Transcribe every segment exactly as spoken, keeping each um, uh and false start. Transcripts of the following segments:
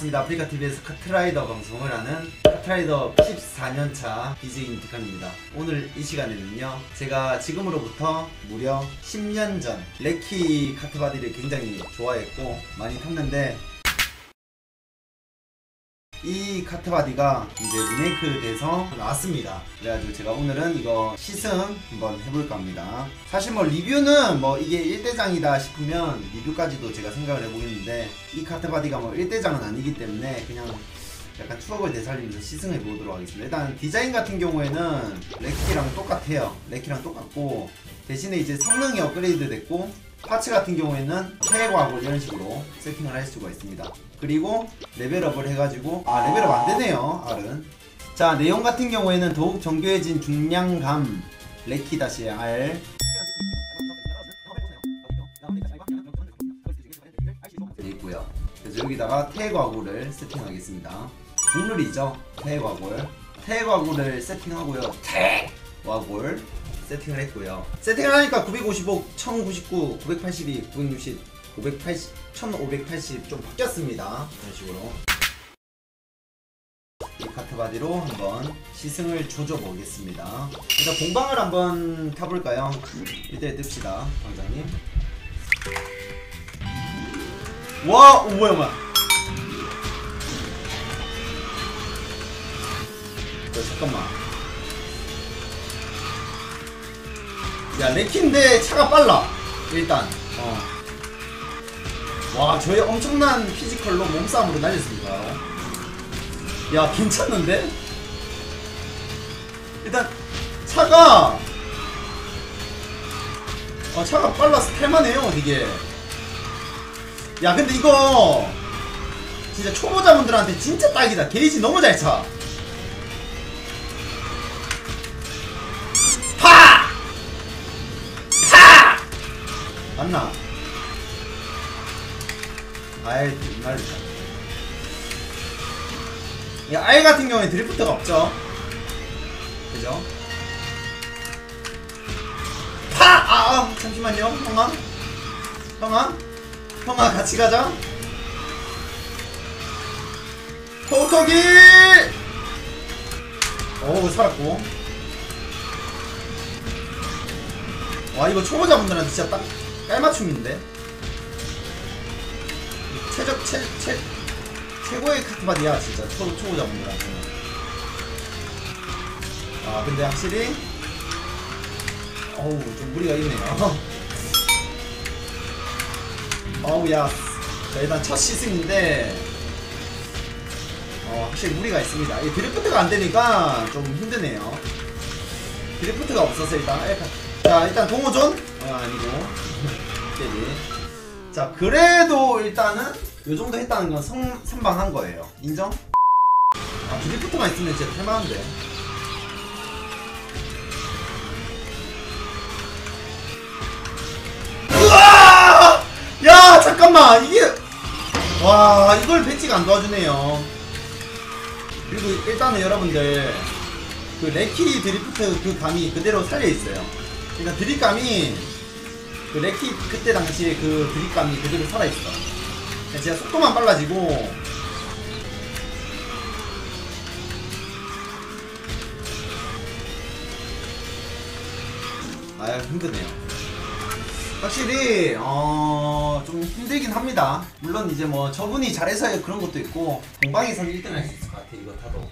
반갑습니다. 아프리카티비에서 카트라이더 방송을 하는 카트라이더 십사 년차 비제이 임택환입니다. 오늘 이 시간에는요, 제가 지금으로부터 무려 십 년 전 레키 카트바디를 굉장히 좋아했고 많이 탔는데, 이 카트바디가 이제 리메이크 돼서 나왔습니다. 그래가지고 제가 오늘은 이거 시승 한번 해볼까 합니다. 사실 뭐 리뷰는 뭐 이게 일대장이다 싶으면 리뷰까지도 제가 생각을 해보겠는데, 이 카트바디가 뭐 일대장은 아니기 때문에 그냥 약간 추억을 되살리면서 시승해 보도록 하겠습니다. 일단 디자인 같은 경우에는 레키랑 똑같아요. 레키랑 똑같고, 대신에 이제 성능이 업그레이드 됐고, 파츠 같은 경우에는 태과고 이런 식으로 세팅을 할 수가 있습니다. 그리고 레벨업을 해가지고, 아 레벨업 안되네요 R은. 자, 내용 같은 경우에는 더욱 정교해진 중량감 레키-R 있고요. 그래서 여기다가 태과고를 세팅하겠습니다. 국룰이죠. 태과골 태과골을 세팅하고요. 태과골 세팅을 했고요. 세팅을 하니까 구백오십오, 천구십구, 구백팔십이, 구백육십, 오백팔십, 천오백팔십 좀 바뀌었습니다. 이런 식으로 이 카트바디로 한번 시승을 조져보겠습니다. 일단 공방을 한번 타볼까요? 이때 뜹시다, 방장님. 와! 오, 뭐야 뭐야. 야, 잠깐만. 야, 레키인데 차가 빨라 일단. 어. 와, 저희 엄청난 피지컬로 몸싸움으로 날렸습니다. 야, 괜찮는데? 일단 차가 어, 차가 빨라서 탈만해요 이게. 야, 근데 이거 진짜 초보자분들한테 진짜 딱이다. 게이지 너무 잘 차. 파! 파! 맞나? 아이, 날리자. 이 R 같은 경우에 드리프트가 없죠. 그죠? 파! 아, 아 잠시만요. 형아? 형아? 형아, 같이 가자. 토토기! 어우, 살았고. 와, 이거 초보자분들한테 진짜 딱 깔맞춤인데? 최적, 최, 최, 최고의 카트바디야, 진짜. 초, 초보자분들한테는. 아, 근데 확실히, 어우, 좀 무리가 있네요. 어우, 야. 자, 일단 첫 시승인데, 어, 확실히 무리가 있습니다. 이 드리프트가 안 되니까 좀 힘드네요. 드리프트가 없어서 일단, 자, 일단 동호존? 어, 아니고. 깨비. 자, 그래도 일단은 요정도 했다는 건 성, 선방한 거예요. 인정? 아, 드리프트만 있으면 진짜 탈만한데. 으아! 야, 잠깐만. 이게, 와, 이걸 배치가 안 도와주네요. 그리고 일단은 여러분들, 그 레키 드리프트 그 감이 그대로 살려있어요. 그러니까 드립감이, 그 레키 그때 당시에 그 드립감이 그대로 살아있어. 진짜 속도만 빨라지고, 아유, 힘드네요. 확실히 어... 좀 힘들긴 합니다. 물론 이제 뭐 저분이 잘해서 그런 것도 있고, 공방에서 일 등 할 수 있을 것 같아, 이거 타도.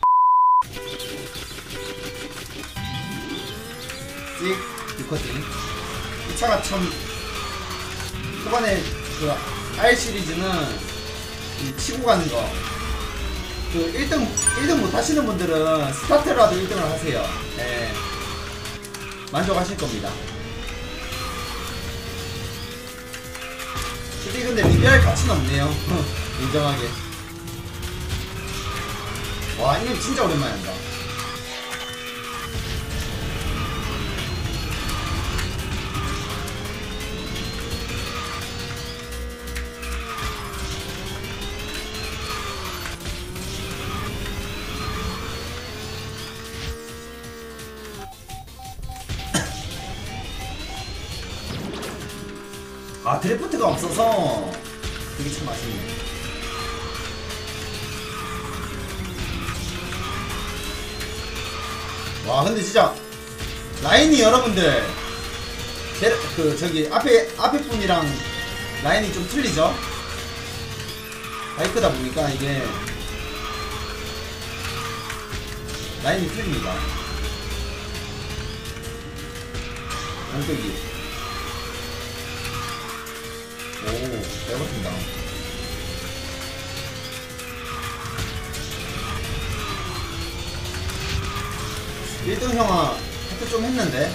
찍, 리커팅. 이 차가 참, 초반에 그 R 시리즈는 이 치고 가는 거, 그 일 등 일 등 못 하시는 분들은 스타트라도 일 등을 하세요. 네. 만족하실 겁니다. 솔직히 근데 리뷰할 가치는 없네요. 인정하게. 와, 이건 진짜 오랜만에 한다. 아, 드래프트가 없어서 그게 참 아쉽네. 와 근데 진짜 라인이 여러분들 제, 그 저기 앞에 앞에 분이랑 라인이 좀 틀리죠? 바이크다 보니까 이게 라인이 틀립니다. 엉덩이. 오, 잘 버틴다. 일 등 형아 하트 좀 했는데.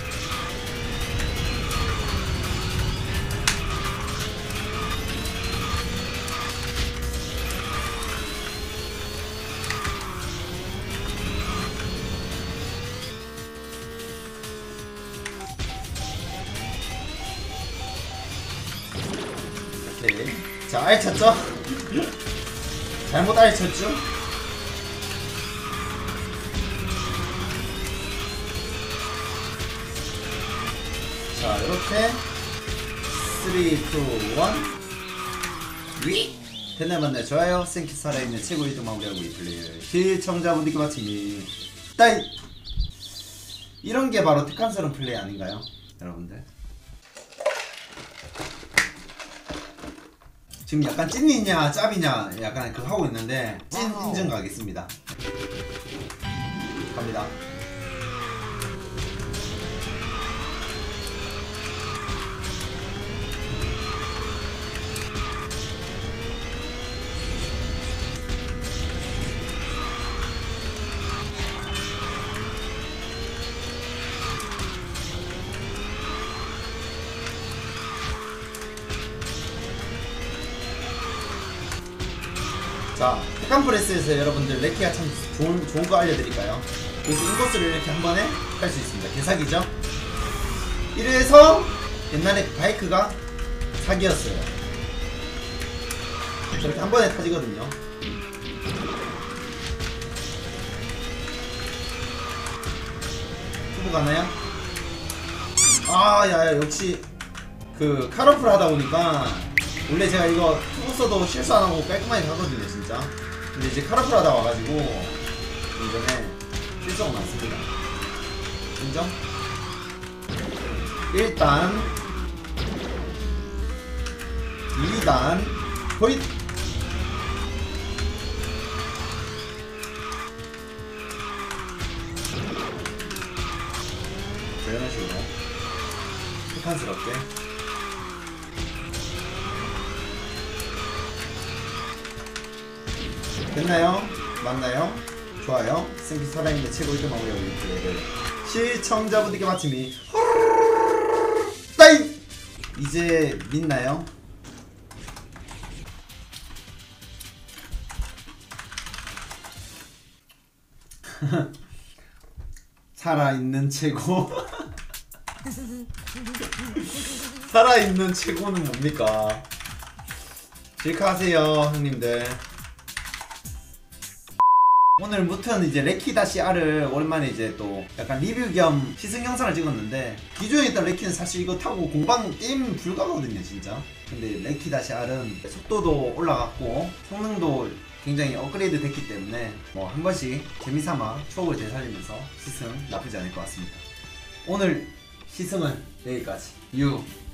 오케이. 자, 알 쳤죠? 잘못 알 쳤죠? 자, 이렇게 삼, 이, 일 위! 됐네 맞네. 좋아요. 생키 살아있는 최고 일 등 마무리하고 이 플레이를 시청자분들께 마치니 따이! 이런게 바로 특한스러운 플레이 아닌가요? 여러분들 지금 약간 찐이냐 짭이냐 약간 그거 하고 있는데 찐 인증 가겠습니다. 갑니다. 자, 테칸프레스에서 여러분들 레키가 참 좋은, 좋은 거 알려드릴까요? 그래서 인코스를 이렇게 한 번에 할 수 있습니다. 개사기죠? 이래서 옛날에 바이크가 사기였어요. 저렇게 한 번에 타지거든요. 투보 가나요? 아, 야, 야, 역시 그 카로플 하다 보니까 원래 제가 이거 투보 써도 실수 안 하고 깔끔하게 가거든요, 진짜. 근데 이제 카라풀 하다 와가지고 이번에 실수가 많습니다. 인정? 일 단 이 단 호잇! 자, 이런 식으로 폭탄스럽게 됐나요? 맞나요? 좋아요. 생기 살아있는 최고 일 등 마무리하고 있는 플레이를 시청자분들께 마침이 따이! 이제 믿나요? 살아있는 최고 살아있는 최고는 뭡니까? 질카하세요 형님들. 오늘 무튼 이제 레키 다시 R을 오랜만에 이제 또 약간 리뷰 겸 시승 영상을 찍었는데 기존에 있던 레키는 사실 이거 타고 공방 게임 불가거든요 진짜. 근데 레키 다시 R은 속도도 올라갔고 성능도 굉장히 업그레이드 됐기 때문에 뭐 한 번씩 재미삼아 추억을 되살리면서 시승 나쁘지 않을 것 같습니다. 오늘 시승은 여기까지. 유